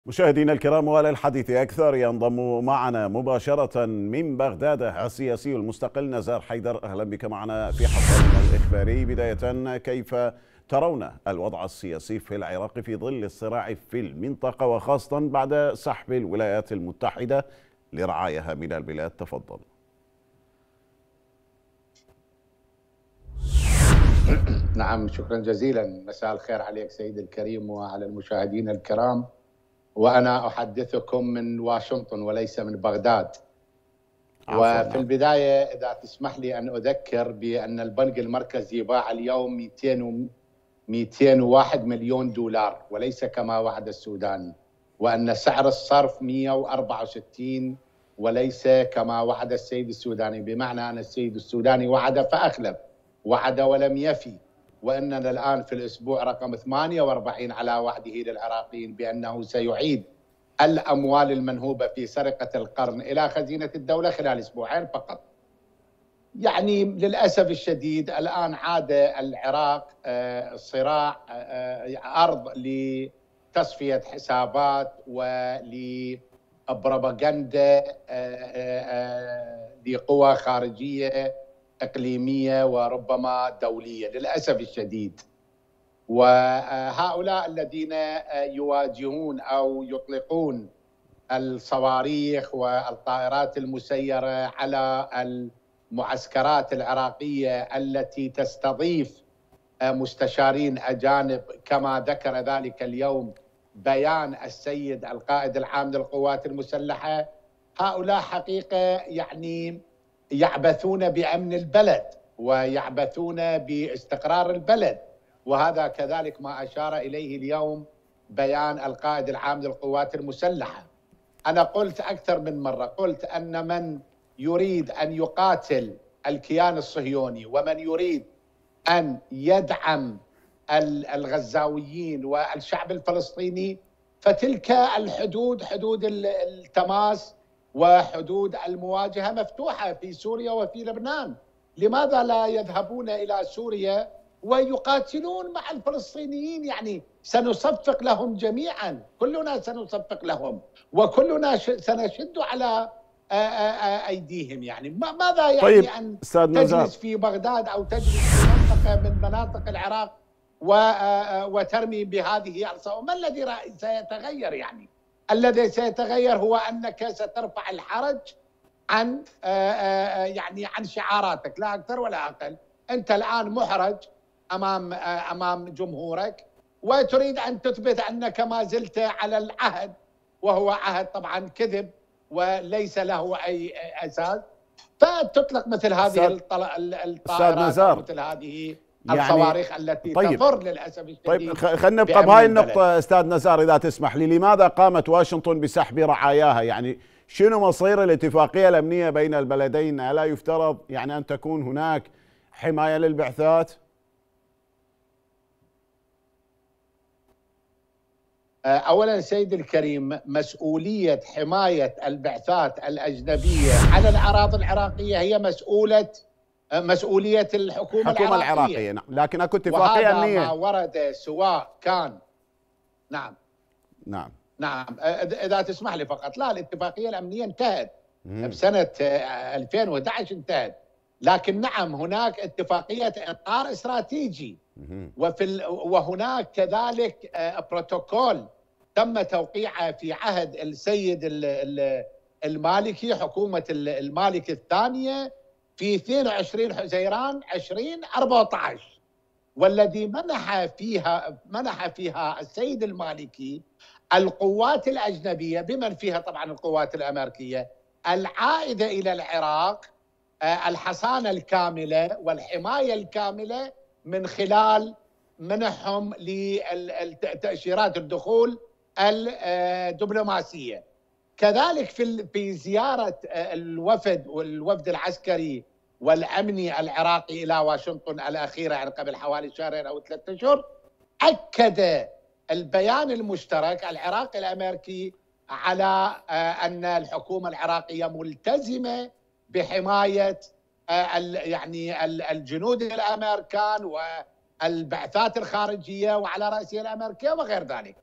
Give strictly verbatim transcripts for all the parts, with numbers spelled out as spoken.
مشاهدينا الكرام، وللحديث أكثر ينضم معنا مباشرة من بغداد السياسي المستقل نزار حيدر. أهلا بك معنا في حلقتنا الإخباري. بداية، كيف ترون الوضع السياسي في العراق في ظل الصراع في المنطقة، وخاصة بعد سحب الولايات المتحدة لرعاياها من البلاد؟ تفضل. نعم، شكرا جزيلا. مساء الخير عليك سيدي الكريم وعلى المشاهدين الكرام. وأنا أحدثكم من واشنطن وليس من بغداد. وفي البداية إذا تسمح لي أن أذكر بأن البنك المركزي باع اليوم مئتين وواحد مليون دولار وليس كما وعد السوداني، وأن سعر الصرف مئة وأربعة وستين وليس كما وعد السيد السوداني، بمعنى أن السيد السوداني وعد فأخلف، وعد ولم يفي. وإننا الآن في الأسبوع رقم ثمانية وأربعين على وعده للعراقيين بأنه سيعيد الأموال المنهوبة في سرقة القرن إلى خزينة الدولة خلال أسبوعين فقط. يعني للأسف الشديد الآن عاد العراق صراع أرض لتصفية حسابات ولبروباغندا لقوى خارجية إقليمية وربما دولية للأسف الشديد. وهؤلاء الذين يواجهون أو يطلقون الصواريخ والطائرات المسيرة على المعسكرات العراقية التي تستضيف مستشارين أجانب، كما ذكر ذلك اليوم بيان السيد القائد العام للقوات المسلحة، هؤلاء حقيقة يعني يعبثون بأمن البلد ويعبثون باستقرار البلد. وهذا كذلك ما أشار إليه اليوم بيان القائد العام للقوات المسلحة. أنا قلت أكثر من مرة، قلت أن من يريد أن يقاتل الكيان الصهيوني ومن يريد أن يدعم الغزاويين والشعب الفلسطيني فتلك الحدود، حدود التماس وحدود المواجهة مفتوحة في سوريا وفي لبنان. لماذا لا يذهبون إلى سوريا ويقاتلون مع الفلسطينيين؟ يعني سنصفق لهم جميعا، كلنا سنصفق لهم وكلنا سنشد على أيديهم. يعني ماذا يعني طيب أن تجلس في بغداد أو تجلس في منطقة من مناطق العراق وترمي بهذه الصواريخ؟ ما الذي سيتغير؟ يعني الذي سيتغير هو أنك سترفع الحرج عن يعني عن شعاراتك، لا أكثر ولا أقل. أنت الآن محرج أمام أمام جمهورك وتريد أن تثبت أنك ما زلت على العهد، وهو عهد طبعا كذب وليس له أي أساس، فتطلق مثل هذه الطائرات مثل هذه يعني الصواريخ التي طيب تضر للأسف الشديد. طيب خلينا نبقى بهاي النقطة أستاذ نزار إذا تسمح لي. لماذا قامت واشنطن بسحب رعاياها؟ يعني شنو مصير الاتفاقية الأمنية بين البلدين؟ ألا يفترض يعني أن تكون هناك حماية للبعثات؟ أولا سيد الكريم، مسؤولية حماية البعثات الأجنبية على الأراضي العراقية هي مسؤولة مسؤولية الحكومة, الحكومة العراقية. العراقية نعم، لكن اكو اتفاقية أمنية. وهذا ما ورد سواء كان نعم نعم نعم إذا تسمح لي فقط. لا، الاتفاقية الأمنية انتهت مم. بسنة ألفين وأحد عشر انتهت، لكن نعم هناك اتفاقية إطار استراتيجي مم. وفي ال... وهناك كذلك بروتوكول تم توقيعه في عهد السيد المالكي، حكومة المالكي الثانية، في اثنين وعشرين حزيران ألفين وأربعة عشر، والذي منح فيها منح فيها السيد المالكي القوات الأجنبية بمن فيها طبعا القوات الأمريكية العائدة إلى العراق الحصانة الكاملة والحماية الكاملة من خلال منحهم لتأشيرات الدخول الدبلوماسية. كذلك في في زيارة الوفد والوفد العسكري والأمني العراقي إلى واشنطن الأخيرة يعني قبل حوالي شهرين أو ثلاثة أشهر، أكد البيان المشترك العراقي الأمريكي على أن الحكومة العراقية ملتزمة بحماية يعني الجنود الأمريكان والبعثات الخارجية وعلى رأسها الأمريكية وغير ذلك.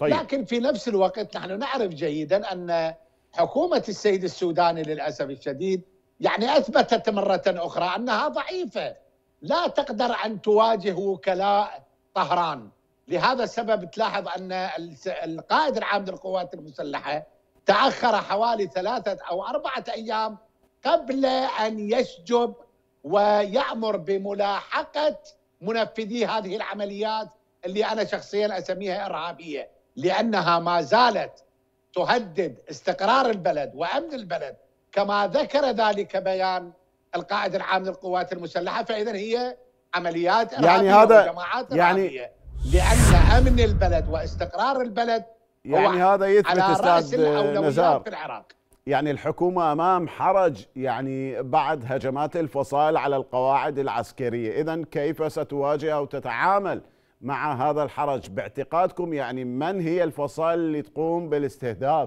طيب. لكن في نفس الوقت نحن نعرف جيدا أن حكومة السيد السوداني للأسف الشديد يعني أثبتت مرة أخرى أنها ضعيفة، لا تقدر أن تواجه وكلاء طهران. لهذا السبب تلاحظ أن القائد العام للقوات المسلحة تأخر حوالي ثلاثة أو أربعة أيام قبل أن يشجب ويأمر بملاحقة منفذي هذه العمليات اللي أنا شخصيا أسميها إرهابية، لأنها ما زالت تهدد استقرار البلد وأمن البلد كما ذكر ذلك بيان القائد العام للقوات المسلحة. فإذا هي عمليات إرهابية يعني هذا وجماعات يعني إرهابية، لأن أمن البلد واستقرار البلد يعني هذا يثبت أستاذ نزار في العراق. يعني الحكومة أمام حرج يعني بعد هجمات الفصائل على القواعد العسكرية، إذن كيف ستواجه أو تتعامل مع هذا الحرج باعتقادكم؟ يعني من هي الفصائل اللي تقوم بالاستهداف؟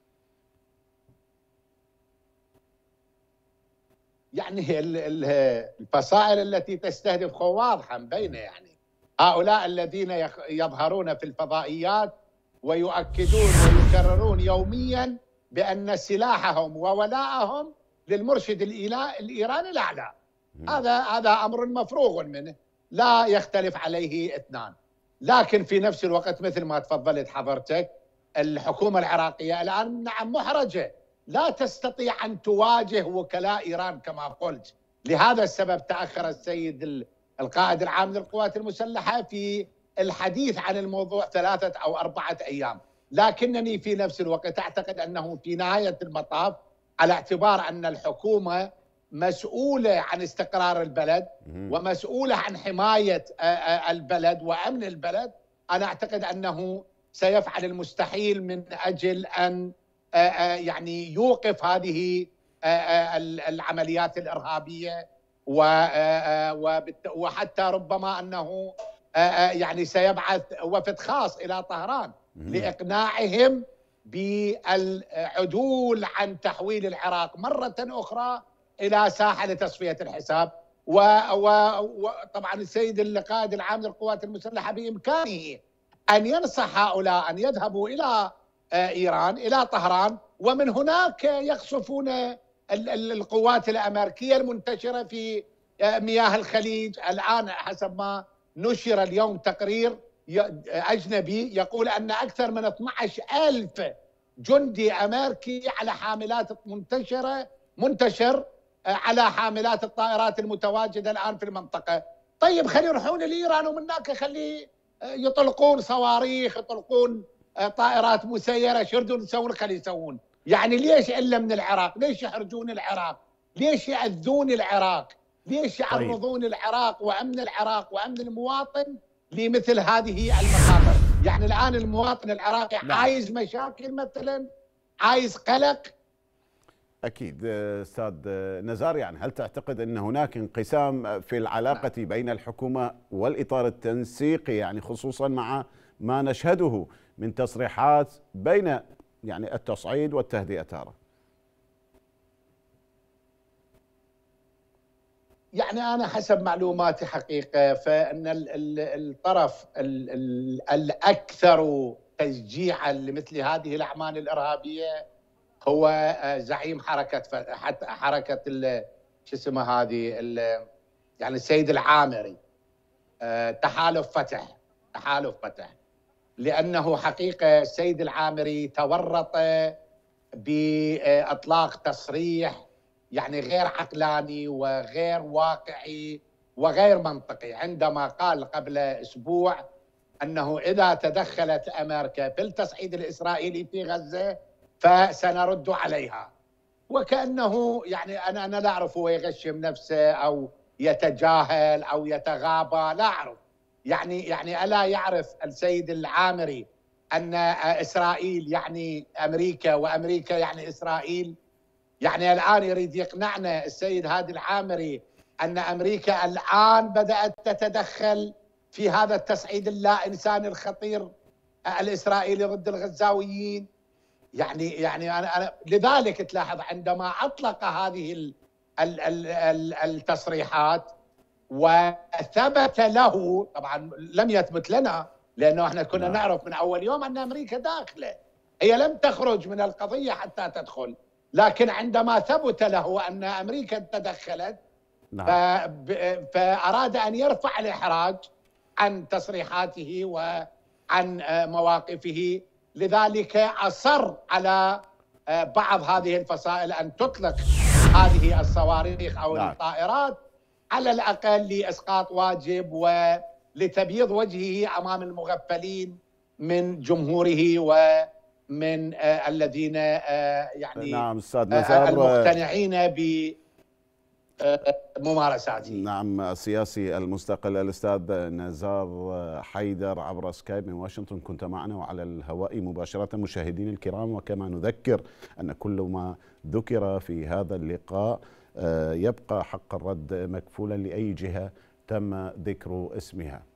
يعني الفصائل التي تستهدف واضحة بين يعني هؤلاء الذين يظهرون في الفضائيات ويؤكدون ويكررون يوميا بأن سلاحهم وولاءهم للمرشد الإيراني الأعلى. هذا هذا أمر مفروغ منه لا يختلف عليه اثنان. لكن في نفس الوقت مثل ما تفضلت حضرتك الحكومة العراقية الآن نعم محرجة، لا تستطيع أن تواجه وكلاء إيران كما قلت. لهذا السبب تأخر السيد القائد العام للقوات المسلحة في الحديث عن الموضوع ثلاثة أو أربعة أيام. لكنني في نفس الوقت أعتقد أنه في نهاية المطاف على اعتبار أن الحكومة مسؤولة عن استقرار البلد ومسؤولة عن حماية البلد وأمن البلد، أنا أعتقد أنه سيفعل المستحيل من أجل أن يعني يوقف هذه العمليات الإرهابية، وحتى ربما أنه يعني سيبعث وفد خاص إلى طهران لإقناعهم بالعدول عن تحويل العراق مرة أخرى إلى ساحة لتصفية الحساب. وطبعا السيد القائد العام للقوات المسلحة بإمكانه أن ينصح هؤلاء أن يذهبوا إلى إيران إلى طهران، ومن هناك يقصفون القوات الأمريكية المنتشرة في مياه الخليج. الآن حسب ما نشر اليوم تقرير أجنبي يقول أن أكثر من اثني عشر ألف جندي أمريكي على حاملات منتشرة منتشر على حاملات الطائرات المتواجدة الآن في المنطقة. طيب خلي يروحون لإيران ومن هناك خلي يطلقون صواريخ، يطلقون طائرات مسيرة، شو يردون يسوون؟ خلي يسوون. يعني ليش إلا من العراق؟ ليش يحرجون العراق؟ ليش يأذون العراق؟ ليش يعرضون طيب. العراق وأمن العراق وأمن المواطن لمثل هذه المخاطر؟ يعني الآن المواطن العراقي لا. عايز مشاكل مثلا، عايز قلق. أكيد أستاذ نزار، يعني هل تعتقد أن هناك انقسام في العلاقة لا. بين الحكومة والإطار التنسيقي، يعني خصوصا مع ما نشهده من تصريحات بين يعني التصعيد والتهدئة تارة؟ يعني أنا حسب معلوماتي حقيقة فإن الطرف الأكثر تشجيعا لمثل هذه الأعمال الإرهابية هو زعيم حركة حتى حركة شو اسمها هذه يعني السيد العامري، تحالف فتح تحالف فتح لأنه حقيقة السيد العامري تورط بإطلاق تصريح يعني غير عقلاني وغير واقعي وغير منطقي، عندما قال قبل أسبوع أنه إذا تدخلت أمريكا في التصعيد الإسرائيلي في غزة فسنرد عليها. وكأنه يعني أنا أنا لا أعرف هو يغشم نفسه أو يتجاهل أو يتغابى، لا أعرف. يعني يعني ألا يعرف السيد العامري أن إسرائيل يعني أمريكا وأمريكا يعني إسرائيل؟ يعني الآن يريد يقنعنا السيد هادي العامري أن أمريكا الآن بدأت تتدخل في هذا التصعيد اللا إنساني الخطير الإسرائيلي ضد الغزاويين. يعني يعني أنا, أنا لذلك تلاحظ عندما أطلق هذه ال ال ال ال التصريحات وثبت له، طبعا لم يثبت لنا، لأنه احنا كنا نعم. نعرف من أول يوم أن أمريكا داخلة، هي لم تخرج من القضية حتى تدخل، لكن عندما ثبت له أن أمريكا تدخلت نعم. فأراد أن يرفع الإحراج عن تصريحاته وعن مواقفه، لذلك أصر على بعض هذه الفصائل أن تطلق هذه الصواريخ أو نعم. الطائرات على الأقل لإسقاط واجب ولتبييض وجهه أمام المغفلين من جمهوره ومن الذين يعني نعم أستاذ نزار المقتنعين ب ممارساته. نعم. السياسي المستقل الأستاذ نزار حيدر عبر سكايب من واشنطن كنت معنا وعلى الهواء مباشرة. مشاهدين الكرام، وكما نذكر أن كل ما ذكر في هذا اللقاء يبقى حق الرد مكفولا لأي جهة تم ذكر اسمها.